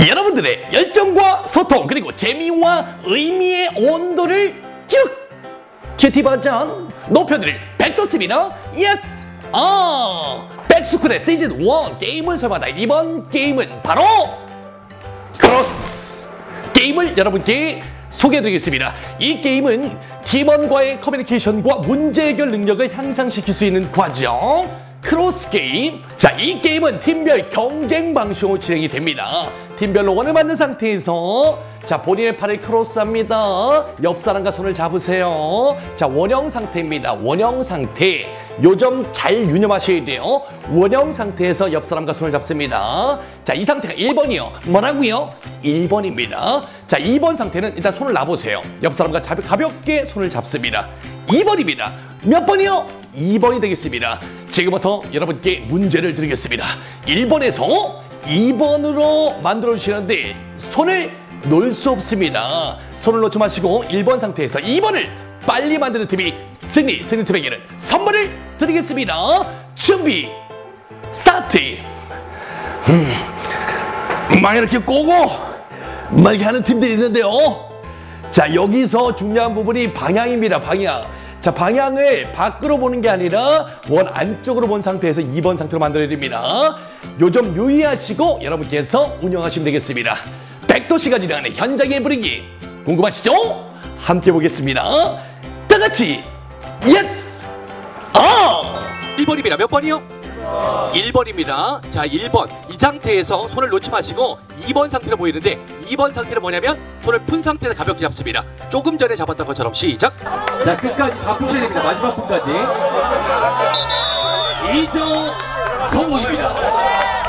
여러분들의 열정과 소통 그리고 재미와 의미의 온도를 쭉 큐티 버전 높여드릴 백도스입니다. 예스! 백스쿨의 시즌 1 게임을 설마다 이번 게임은 바로 크로스 게임을 여러분께 소개해드리겠습니다. 이 게임은 팀원과의 커뮤니케이션과 문제 해결 능력을 향상시킬 수 있는 과정 크로스 게임. 자, 이 게임은 팀별 경쟁 방식으로 진행이 됩니다. 팀별로 원을 맞는 상태에서 자, 본인의 팔을 크로스합니다. 옆 사람과 손을 잡으세요. 자, 원형 상태입니다. 원형 상태. 요 점 잘 유념하셔야 돼요. 원형 상태에서 옆 사람과 손을 잡습니다. 자, 이 상태가 1번이요. 뭐라고요? 1번입니다. 자, 2번 상태는 일단 손을 놔보세요. 옆 사람과 가볍게 손을 잡습니다. 2번입니다. 몇 번이요? 2번이 되겠습니다. 지금부터 여러분께 문제를 드리겠습니다. 1번에서 2번으로 만들어주시는데 손을 놓을 수 없습니다. 손을 놓지 마시고 1번 상태에서 2번을 빨리 만드는 팀이 승리팀에게는 선물을 드리겠습니다. 준비 스타트. 막 이렇게 꼬고 막 이렇게 하는 팀들이 있는데요. 자, 여기서 중요한 부분이 방향입니다. 방향. 자, 방향을 밖으로 보는 게 아니라 원 안쪽으로 본 상태에서 2번 상태로 만들어야 됩니다. 요 점 유의하시고 여러분께서 운영하시면 되겠습니다. 백도씨가 진행하는 현장의 분위기 궁금하시죠? 함께 보겠습니다. 다 같이 예스! 1번입니다. 몇 번이요? 1번입니다. 자, 1번. 이 상태에서 손을 놓지 마시고 2번 상태로 보이는데 2번 상태는 뭐냐면 손을 푼 상태에서 가볍게 잡습니다. 조금 전에 잡았던 것처럼 시작. 자, 끝까지 바꾸셔야 됩니다. 마지막 분까지. 2점 성공입니다.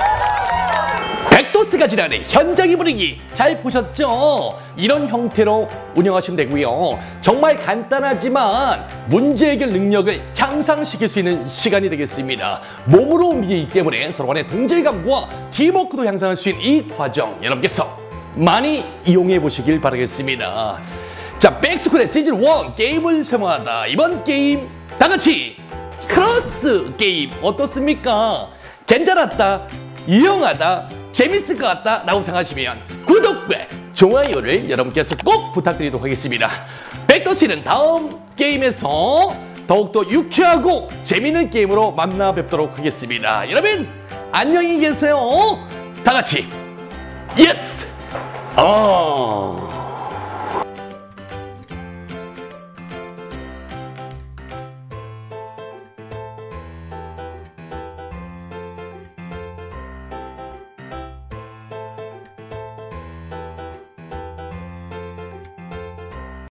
백도스가 진행하는 현장의 분위기 잘 보셨죠? 이런 형태로 운영하시면 되고요. 정말 간단하지만 문제 해결 능력을 향상시킬 수 있는 시간이 되겠습니다. 몸으로 움직이기 때문에 서로 간의 동질감과 팀워크도 향상할 수 있는 이 과정 여러분께서 많이 이용해 보시길 바라겠습니다. 자, 백스쿨의 시즌 1 게임을 세모하다. 이번 게임 다 같이 크로스 게임 어떻습니까? 괜찮았다, 유용하다, 재밌을 것 같다 라고 생각하시면 구독과 좋아요를 여러분께서 꼭 부탁드리도록 하겠습니다. 백도씨는 다음 게임에서 더욱더 유쾌하고 재밌는 게임으로 만나 뵙도록 하겠습니다. 여러분 안녕히 계세요. 다 같이 예스!